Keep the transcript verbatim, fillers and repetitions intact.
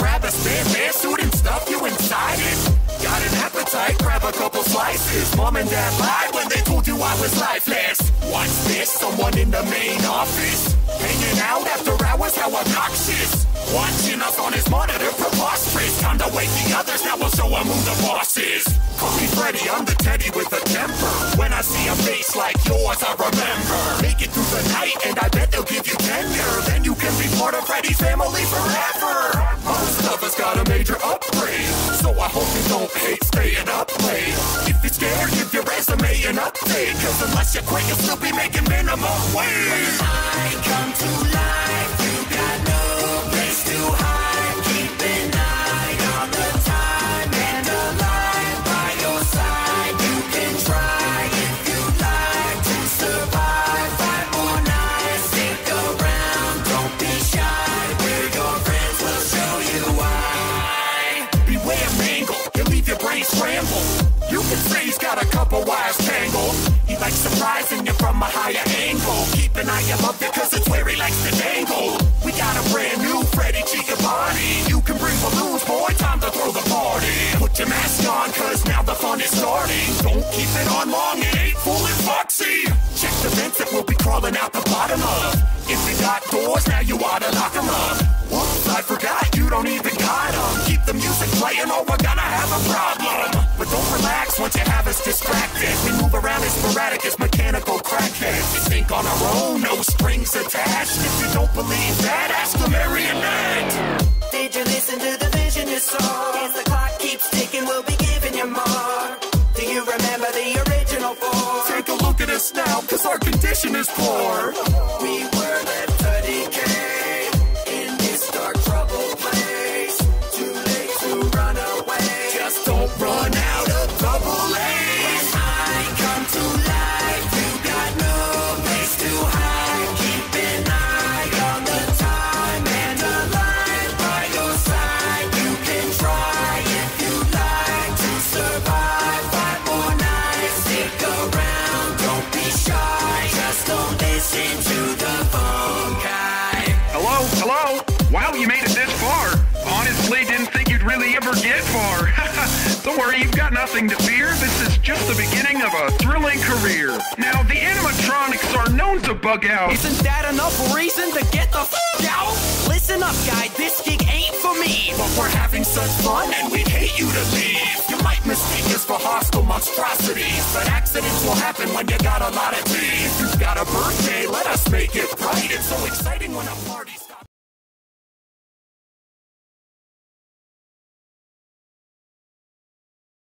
grab a spare bear suit and stuff you inside it. Got an appetite, grab a couple slices. Mom and dad lied when they told you I was lifeless. What's this? Someone in the main office, hanging out after hours, how obnoxious. Watching us on his monitor, preposterous. Time to wake the others, now we'll show him who the boss is. Call me Freddy, I'm the teddy with a temper. When I see a face like yours, I remember. Make it through the night and I bet they'll give you tenure. Then you can be part of Freddy's family forever. Most of us got a major upgrade, so I hope you don't hate staying up late. If you're scared, give your resume an update, cause unless you quit, you'll still be making minimum wage. When I come to life, you got no place to hide. Keep an eye on the time and a line by your side. You can try if you'd like to survive. Five more nights, stick around, don't be shy. We're your friends, we'll show you why. Beware Mangle, he'll leave your brain scrambled. You can say he's got a couple wires tangled. He likes surprising you from a higher angle. Keep an eye above you cause it's where he likes to dangle. We got a brand new Freddy Body. You can bring balloons, boy, time to throw the party. Put your mask on cause now the fun is starting. Don't keep it on long, it ain't fooling Foxy. Check the vents that we'll be crawling out the bottom of. If you got doors, now you oughta lock them up. Whoops, I forgot, you don't even got them. Keep the music playing or we're gonna have a problem. But don't relax once you have us distracted. We move around as sporadic as mechanical crackheads. We think on our own, no strings attached. If you don't believe that, ask the marionette. Did you listen to the vision you saw? As the clock keeps ticking, we'll be giving you more. Do you remember the original four? Take a look at us now, cause our condition is poor. We were left to decay in this dark, troubled place. Too late to run away. Just don't run out of double A. When I come to life, you got no place to hide. Keep an eye on the time and a line by your side. You can try if you like to survive. Five more nights, stick around, don't be shy. Just don't listen to the phone guy. Hello? Hello? Wow, you made it this far. Honestly, didn't think you'd really ever get far. Don't worry, you've got nothing to fear. This is just the beginning of a thrilling career. Now, the animatronics are known to bug out. Isn't that enough reason to get the f*** out? Listen up, guy, this gig ain't for me. But we're having such fun and we'd hate you to leave. You might mistake us for hostile monstrosities, but accidents will happen when you got a lot of teeth. You've got a birthday, let us make it bright. It's so exciting when a party's